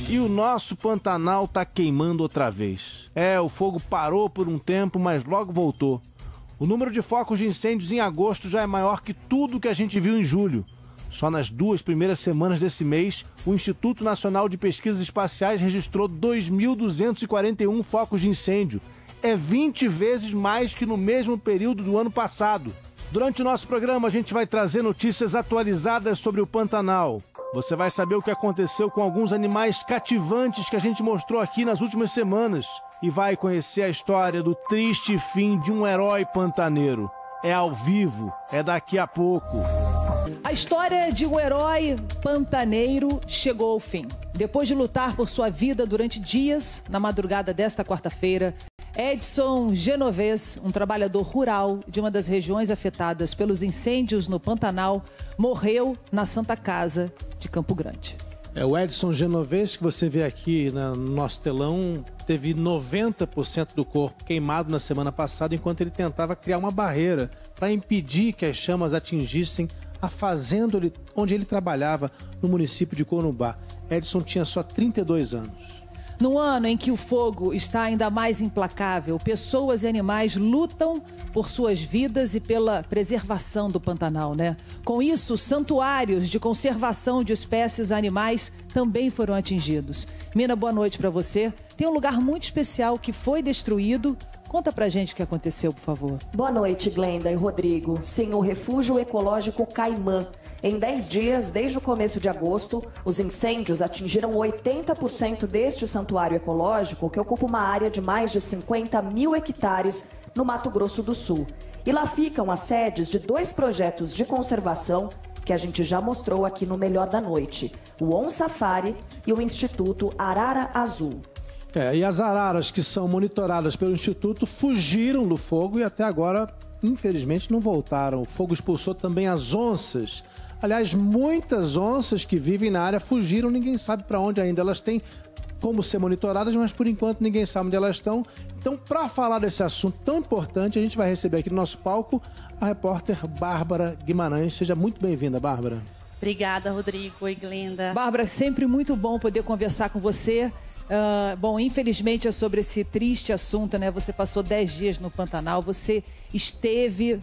E o nosso Pantanal tá queimando outra vez. O fogo parou por um tempo, mas logo voltou. O número de focos de incêndios em agosto já é maior que tudo que a gente viu em julho. Só nas 2 primeiras semanas desse mês, o Instituto Nacional de Pesquisas Espaciais registrou 2.241 focos de incêndio. É 20 vezes mais que no mesmo período do ano passado. Durante o nosso programa, a gente vai trazer notícias atualizadas sobre o Pantanal. Você vai saber o que aconteceu com alguns animais cativantes que a gente mostrou aqui nas últimas semanas. E vai conhecer a história do triste fim de um herói pantaneiro. É ao vivo, é daqui a pouco. A história de um herói pantaneiro chegou ao fim. Depois de lutar por sua vida durante dias, na madrugada desta quarta-feira, Edson Genovez, um trabalhador rural de uma das regiões afetadas pelos incêndios no Pantanal, morreu na Santa Casa de Campo Grande. O Edson Genovez, que você vê aqui no nosso telão, teve 90% do corpo queimado na semana passada, enquanto ele tentava criar uma barreira para impedir que as chamas atingissem a fazenda onde ele trabalhava, no município de Corumbá. Edson tinha só 32 anos. No ano em que o fogo está ainda mais implacável, pessoas e animais lutam por suas vidas e pela preservação do Pantanal, né? Com isso, santuários de conservação de espécies animais também foram atingidos. Mina, boa noite para você. Tem um lugar muito especial que foi destruído. Conta pra gente o que aconteceu, por favor. Boa noite, Glenda e Rodrigo. Sim, o Refúgio Ecológico Caimã. Em 10 dias, desde o começo de agosto, os incêndios atingiram 80% deste santuário ecológico, que ocupa uma área de mais de 50 mil hectares no Mato Grosso do Sul. E lá ficam as sedes de 2 projetos de conservação que a gente já mostrou aqui no Melhor da Noite, o On Safari e o Instituto Arara Azul. E as araras que são monitoradas pelo Instituto fugiram do fogo e até agora, infelizmente, não voltaram. O fogo expulsou também as onças. Aliás, muitas onças que vivem na área fugiram, ninguém sabe para onde ainda. Elas têm como ser monitoradas, mas por enquanto ninguém sabe onde elas estão. Então, para falar desse assunto tão importante, a gente vai receber aqui no nosso palco a repórter Bárbara Guimarães. Seja muito bem-vinda, Bárbara. Obrigada, Rodrigo. Oi, Glenda. Bárbara, sempre muito bom poder conversar com você. Bom, infelizmente é sobre esse triste assunto, né? Você passou 10 dias no Pantanal, você esteve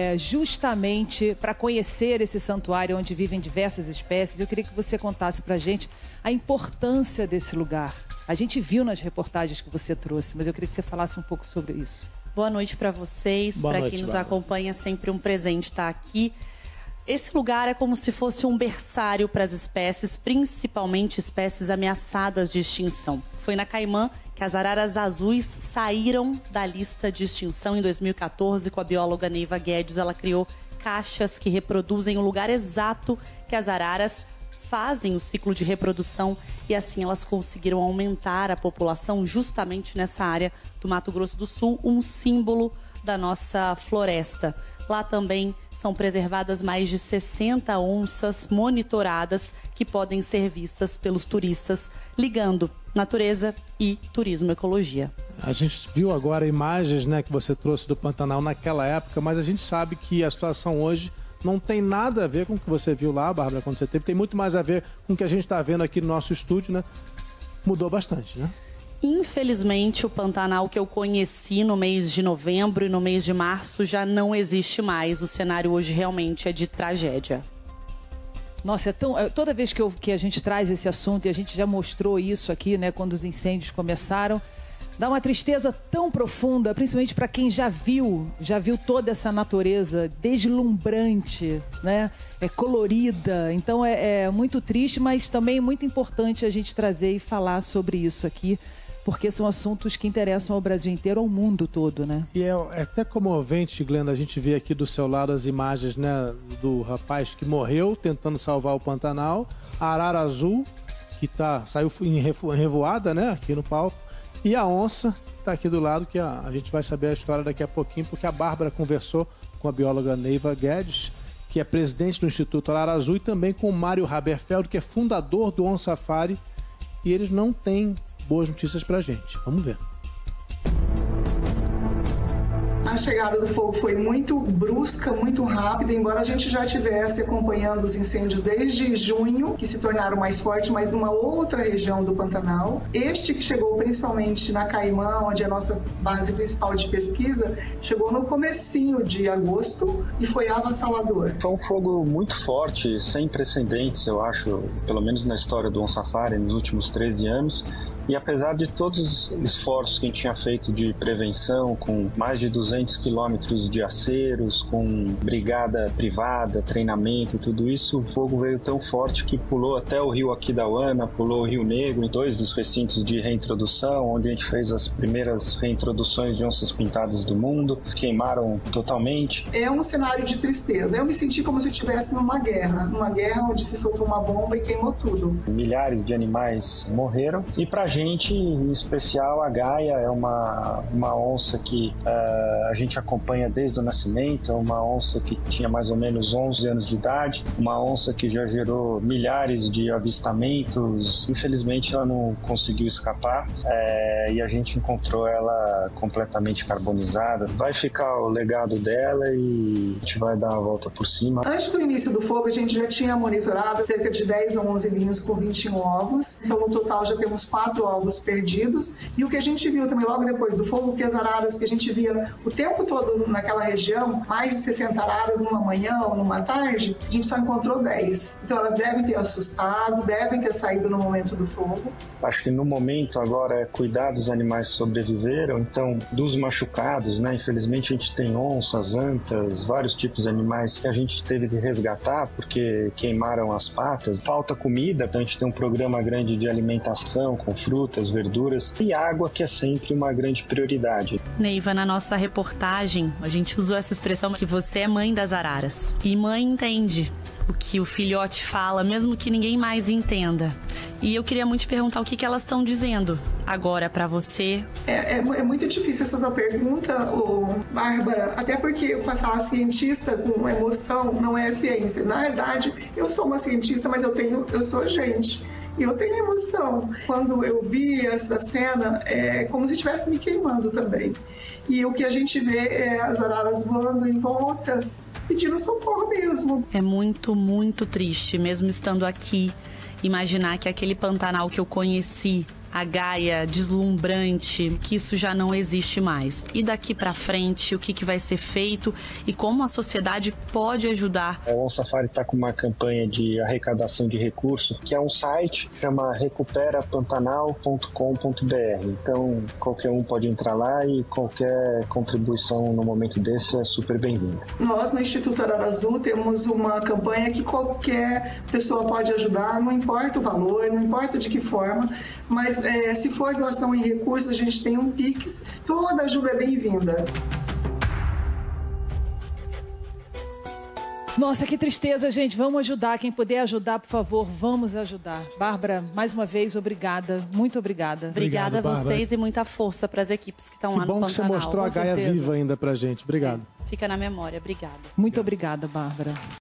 justamente para conhecer esse santuário onde vivem diversas espécies. Eu queria que você contasse pra gente a importância desse lugar. A gente viu nas reportagens que você trouxe, mas eu queria que você falasse um pouco sobre isso. Boa noite para vocês, para quem nos acompanha, é sempre um presente estar aqui. Esse lugar é como se fosse um berçário para as espécies, principalmente espécies ameaçadas de extinção. Foi na Caimã que as araras azuis saíram da lista de extinção em 2014 com a bióloga Neiva Guedes. Ela criou caixas que reproduzem o lugar exato que as araras fazem o ciclo de reprodução e assim elas conseguiram aumentar a população justamente nessa área do Mato Grosso do Sul, um símbolo da nossa floresta. Lá também são preservadas mais de 60 onças monitoradas que podem ser vistas pelos turistas, ligando natureza e turismo e ecologia. A gente viu agora imagens, né, que você trouxe do Pantanal naquela época, mas a gente sabe que a situação hoje não tem nada a ver com o que você viu lá, Bárbara, quando você teve. Tem muito mais a ver com o que a gente está vendo aqui no nosso estúdio, né? Mudou bastante, né? Infelizmente, o Pantanal que eu conheci no mês de novembro e no mês de março já não existe mais. O cenário hoje realmente é de tragédia. Nossa, toda vez que a gente traz esse assunto, e a gente já mostrou isso aqui, né, quando os incêndios começaram, dá uma tristeza tão profunda, principalmente para quem já viu toda essa natureza deslumbrante, né, colorida. Então é muito triste, mas também é muito importante a gente trazer e falar sobre isso aqui, porque são assuntos que interessam ao Brasil inteiro, ao mundo todo, né? E é até comovente, Glenda, a gente vê aqui do seu lado as imagens, né, do rapaz que morreu tentando salvar o Pantanal, a arara azul, que saiu em revoada, né, aqui no palco, e a onça está aqui do lado, que a gente vai saber a história daqui a pouquinho, porque a Bárbara conversou com a bióloga Neiva Guedes, que é presidente do Instituto Arara Azul, e também com o Mário Haberfeld, que é fundador do On Safari, e eles não têm boas notícias pra gente. Vamos ver. A chegada do fogo foi muito brusca, muito rápida, embora a gente já estivesse acompanhando os incêndios desde junho, que se tornaram mais fortes, mas numa outra região do Pantanal. Este que chegou principalmente na Caimã, onde é a nossa base principal de pesquisa, chegou no comecinho de agosto e foi avassalador. Foi um fogo muito forte, sem precedentes, eu acho, pelo menos na história do OnSafari nos últimos 13 anos. E apesar de todos os esforços que a gente tinha feito de prevenção, com mais de 200 quilômetros de aceros, com brigada privada, treinamento e tudo isso, o fogo veio tão forte que pulou até o rio Aquidauana, pulou o Rio Negro, em 2 dos recintos de reintrodução, onde a gente fez as primeiras reintroduções de onças pintadas do mundo, queimaram totalmente. É um cenário de tristeza. Eu me senti como se eu estivesse numa guerra onde se soltou uma bomba e queimou tudo. Milhares de animais morreram e pra gente, em especial, a Gaia é uma onça que a gente acompanha desde o nascimento, é uma onça que tinha mais ou menos 11 anos de idade, uma onça que já gerou milhares de avistamentos. Infelizmente, ela não conseguiu escapar e a gente encontrou ela completamente carbonizada. Vai ficar o legado dela e a gente vai dar a volta por cima. Antes do início do fogo, a gente já tinha monitorado cerca de 10 ou 11 ninhos com 21 ovos, então no total já temos 4 ovos perdidos. E o que a gente viu também logo depois do fogo, que as araras que a gente via o tempo todo naquela região, mais de 60 araras numa manhã ou numa tarde, a gente só encontrou 10. Então elas devem ter assustado, devem ter saído no momento do fogo. Acho que no momento agora é cuidar dos animais que sobreviveram, então dos machucados, né? Infelizmente a gente tem onças, antas, vários tipos de animais que a gente teve que resgatar porque queimaram as patas. Falta comida, então a gente tem um programa grande de alimentação com frutas, verduras e água, que é sempre uma grande prioridade. Neiva, na nossa reportagem, a gente usou essa expressão que você é mãe das araras. E mãe entende o que o filhote fala, mesmo que ninguém mais entenda. E eu queria muito te perguntar o que elas estão dizendo agora para você. É muito difícil essa tua pergunta, Bárbara, até porque falar cientista com emoção não é ciência. Na realidade, eu sou uma cientista, mas eu sou gente. E eu tenho emoção. Quando eu vi essa cena, é como se estivesse me queimando também. E o que a gente vê é as araras voando em volta, pedindo socorro mesmo. É muito, muito triste, mesmo estando aqui, imaginar que aquele Pantanal que eu conheci, a Gaia deslumbrante, que isso já não existe mais. E daqui para frente, o que vai ser feito e como a sociedade pode ajudar? O OnSafari está com uma campanha de arrecadação de recursos, que é um site que chama recuperapantanal.com.br. Então, qualquer um pode entrar lá e qualquer contribuição no momento desse é super bem-vinda. Nós, no Instituto Arara Azul, temos uma campanha que qualquer pessoa pode ajudar, não importa o valor, não importa de que forma, mas se for doação em recursos, a gente tem um Pix, toda ajuda é bem-vinda. Nossa, que tristeza, gente. Vamos ajudar. Quem puder ajudar, por favor, vamos ajudar. Bárbara, mais uma vez, obrigada. Muito obrigada. Obrigada a vocês e muita força para as equipes que estão lá no Pantanal. Que bom que você mostrou a Gaia viva ainda pra gente. Obrigado. Fica na memória. Obrigada. Muito obrigada, Bárbara.